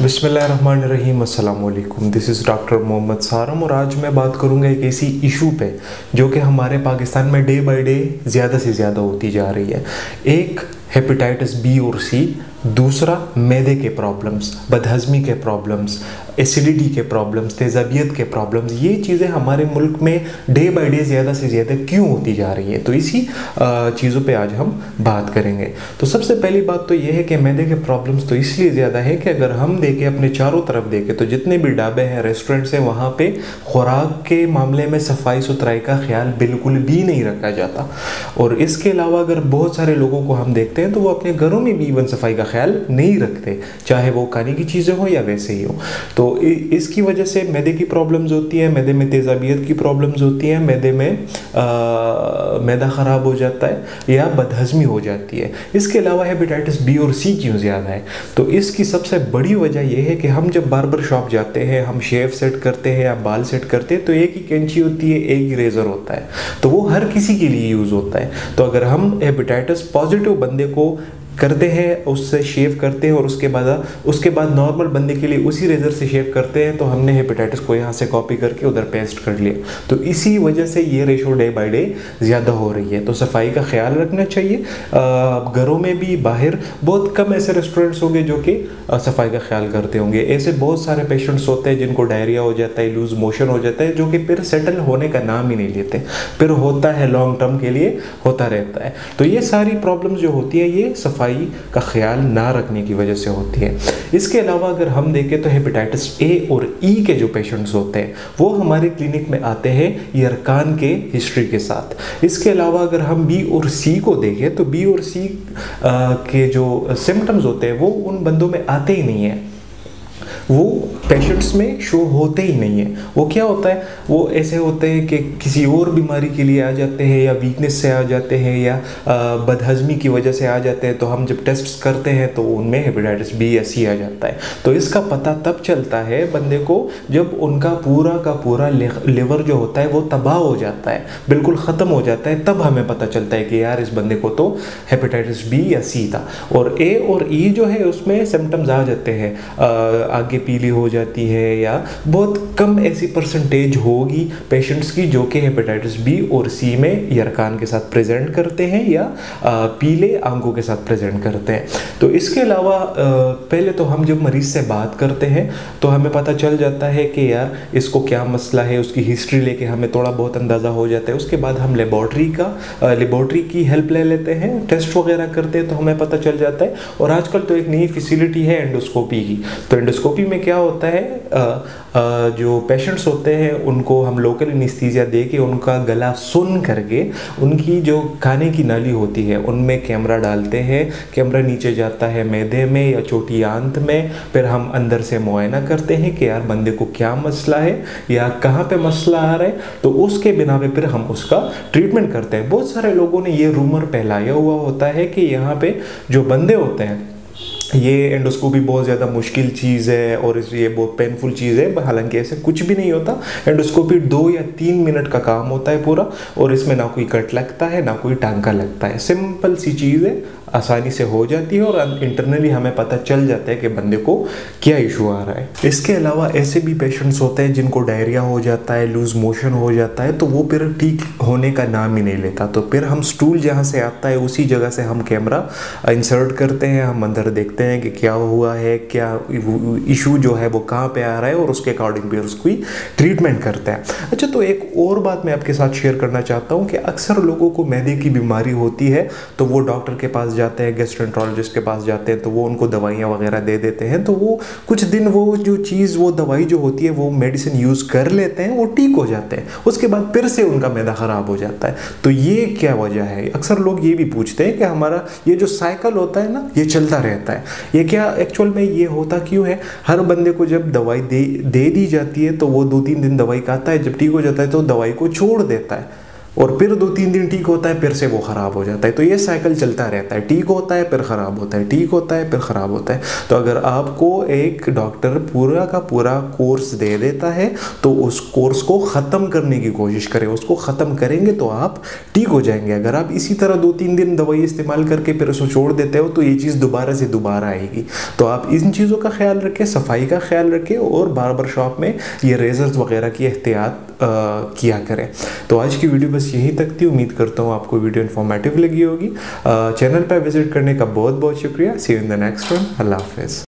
बिस्मिल्लाहिर्रहमानिर्रहीम, अस्सलाम वालेकुम। दिस इज़ डॉक्टर मोहम्मद सारम और आज मैं बात करूंगा एक ऐसी इशू पे जो कि हमारे पाकिस्तान में डे बाय डे ज़्यादा से ज़्यादा होती जा रही है। एक हेपेटाइटिस बी और सी, दूसरा मैदे के प्रॉब्लम्स, बदहज़मी के प्रॉब्लम्स, एसिडिटी के प्रॉब्लम्स, तेज़ाबियत के प्रॉब्लम्स। ये चीज़ें हमारे मुल्क में डे बाय डे ज़्यादा से ज़्यादा क्यों होती जा रही है, तो इसी चीज़ों पे आज हम बात करेंगे। तो सबसे पहली बात तो ये है कि मैदे के प्रॉब्लम्स तो इसलिए ज़्यादा है कि अगर हम देखें अपने चारों तरफ देखें तो जितने भी ढाबे हैं, रेस्टोरेंट्स हैं, वहाँ पे खुराक के मामले में सफाई सुथराई का ख्याल बिल्कुल भी नहीं रखा जाता। और इसके अलावा अगर बहुत सारे लोगों को हम देखते हैं तो वो अपने घरों में भी इवन सफाई का ख्याल नहीं रखते, चाहे वो खाने की चीज़ें हो या वैसे ही हो। तो इसकी वजह से मैदे की प्रॉब्लम्स होती है, मैदे में तेज़ाबियत की प्रॉब्लम्स होती है, मैदे में मैदा ख़राब हो जाता है या बदहज़मी हो जाती है। इसके अलावा हेपेटाइटिस बी और सी क्यों ज़्यादा है, तो इसकी सबसे बड़ी वजह यह है कि हम जब बार्बर शॉप जाते हैं, हम शेव सेट करते हैं या बाल सेट करते हैं तो एक ही कैंची होती है, एक ही रेज़र होता है, तो वो हर किसी के लिए यूज़ होता है। तो अगर हम हेपेटाइटिस पॉजिटिव बंदे को करते हैं, उससे शेव करते हैं और उसके बाद नॉर्मल बंदे के लिए उसी रेज़र से शेव करते हैं, तो हमने हेपेटाइटिस को यहाँ से कॉपी करके उधर पेस्ट कर लिया। तो इसी वजह से ये रेशो डे बाय डे ज़्यादा हो रही है। तो सफाई का ख्याल रखना चाहिए। घरों में भी, बाहर बहुत कम ऐसे रेस्टोरेंट्स होंगे जो कि सफाई का ख्याल करते होंगे। ऐसे बहुत सारे पेशेंट्स होते हैं जिनको डायरिया हो जाता है, लूज़ मोशन हो जाता है, जो कि फिर सेटल होने का नाम ही नहीं लेते, फिर होता है लॉन्ग टर्म के लिए होता रहता है। तो ये सारी प्रॉब्लम्स जो होती है ये सफाई का ख्याल ना रखने की वजह से होती है। इसके अलावा अगर हम देखें तो हेपेटाइटिस ए और ई के जो पेशेंट्स होते हैं वो हमारे क्लिनिक में आते हैं यरकान के हिस्ट्री के साथ। इसके अलावा अगर हम बी और सी को देखें तो बी और सी के जो सिम्टम्स होते हैं वो उन बंदों में आते ही नहीं हैं, वो पेशेंट्स में शो होते ही नहीं है। वो क्या होता है, वो ऐसे होते हैं कि किसी और बीमारी के लिए आ जाते हैं या वीकनेस से आ जाते हैं या बदहज़मी की वजह से आ जाते हैं। तो हम जब टेस्ट करते हैं तो उनमें हेपेटाइटिस बी या सी आ जाता है। तो इसका पता तब चलता है बंदे को जब उनका पूरा का पूरा लिवर जो होता है वो तबाह हो जाता है, बिल्कुल ख़त्म हो जाता है। तब हमें पता चलता है कि यार इस बंदे को तो हेपेटाइटिस बी या सी था। और ए और ई जो है उसमें सिम्टम्स आ जाते हैं, आगे पीली हो जाती है या बहुत कम ऐसी परसेंटेज होगी पेशेंट्स की जो कि हेपेटाइटिस बी और सी में यरकान के साथ प्रेजेंट करते हैं या पीले आंखों के साथ प्रेजेंट करते हैं। तो इसके अलावा पहले तो हम जब मरीज़ से बात करते हैं तो हमें पता चल जाता है कि यार इसको क्या मसला है, उसकी हिस्ट्री लेके हमें थोड़ा बहुत अंदाज़ा हो जाता है। उसके बाद हम लेबॉर्ट्री की हेल्प ले लेते हैं, टेस्ट वगैरह करते हैं तो हमें पता चल जाता है। और आजकल तो एक नई फैसिलिटी है एंडोस्कोपी की। तो एंडोस्कोपी में क्या होता है, जो पेशेंट्स होते हैं उनको हम लोकल एनेस्थीसिया दे के उनका गला सुन करके उनकी जो खाने की नाली होती है उनमें कैमरा डालते हैं। कैमरा नीचे जाता है मैदे में या छोटी आंत में, फिर हम अंदर से मुआयना करते हैं कि यार बंदे को क्या मसला है या कहाँ पे मसला आ रहा है। तो उसके बिना पे फिर हम उसका ट्रीटमेंट करते हैं। बहुत सारे लोगों ने ये रूमर फैलाया हुआ होता है कि यहाँ पे जो बंदे होते हैं ये एंडोस्कोपी बहुत ज़्यादा मुश्किल चीज़ है और ये बहुत पेनफुल चीज़ है। हालांकि ऐसे कुछ भी नहीं होता। एंडोस्कोपी 2 या 3 मिनट का काम होता है पूरा, और इसमें ना कोई कट लगता है ना कोई टांका लगता है। सिंपल सी चीज़ है, आसानी से हो जाती है और इंटरनली हमें पता चल जाता है कि बंदे को क्या इशू आ रहा है। इसके अलावा ऐसे भी पेशेंट्स होते हैं जिनको डायरिया हो जाता है, लूज़ मोशन हो जाता है, तो वो फिर ठीक होने का नाम ही नहीं लेता। तो फिर हम स्टूल जहाँ से आता है उसी जगह से हम कैमरा इंसर्ट करते हैं, हम अंदर देखते हैं कि क्या हुआ है, क्या इशू जो है वो कहाँ पे आ रहा है और उसके अकॉर्डिंग भी उसकी ट्रीटमेंट करते हैं। अच्छा, तो एक और बात मैं आपके साथ शेयर करना चाहता हूँ कि अक्सर लोगों को मैदे की बीमारी होती है तो वो डॉक्टर के पास जाते हैं, गैस्ट्रोएंटरोलॉजिस्ट के पास जाते हैं, तो वो उनको दवाइयाँ वगैरह दे देते हैं। तो वो कुछ दिन वो दवाई जो होती है वो मेडिसिन यूज़ कर लेते हैं, वो ठीक हो जाते हैं, उसके बाद फिर से उनका मैदा ख़राब हो जाता है। तो ये क्या वजह है? अक्सर लोग ये भी पूछते हैं कि हमारा ये जो साइकिल होता है ना, ये चलता रहता है, ये क्या एक्चुअल में ये होता क्यों है? हर बंदे को जब दवाई दे दी जाती है तो वो 2-3 दिन दवाई खाता है, जब ठीक हो जाता है तो दवाई को छोड़ देता है। और फिर 2-3 दिन ठीक होता है, फिर से वो ख़राब हो जाता है। तो ये साइकिल चलता रहता है, ठीक होता है फिर ख़राब होता है, ठीक होता है फिर ख़राब होता है। तो अगर आपको एक डॉक्टर पूरा का पूरा कोर्स दे देता है तो उस कोर्स को ख़त्म करने की कोशिश करें। उसको ख़त्म करेंगे तो आप ठीक हो जाएंगे। अगर आप इसी तरह 2-3 दिन दवाई इस्तेमाल करके फिर उसको छोड़ देते हो तो ये चीज़ दोबारा से दोबारा आएगी। तो आप इन चीज़ों का ख्याल रखें, सफाई का ख्याल रखें और बार्बर शॉप में ये रेजर्स वगैरह की एहतियात किया करें। तो आज की वीडियो बस यहीं तक थी। उम्मीद करता हूँ आपको वीडियो इन्फॉर्मेटिव लगी होगी। चैनल पर विजिट करने का बहुत बहुत शुक्रिया। See you in the next one. Allah हाफिज़।